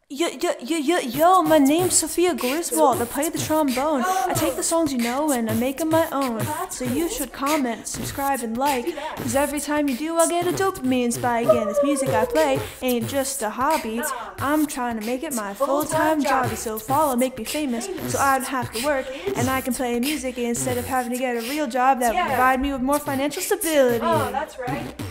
Yo, my name's Sophia Griswold. I play the trombone. I take the songs you know and I make them my own. So you should comment, subscribe, and like, cause every time you do, I'll get a dopamine spike. And this music I play ain't just a hobby. I'm trying to make it my full-time job. So follow, make me famous, so I don't have to work, and I can play music instead of having to get a real job that will provide me with more financial stability. Oh, that's right.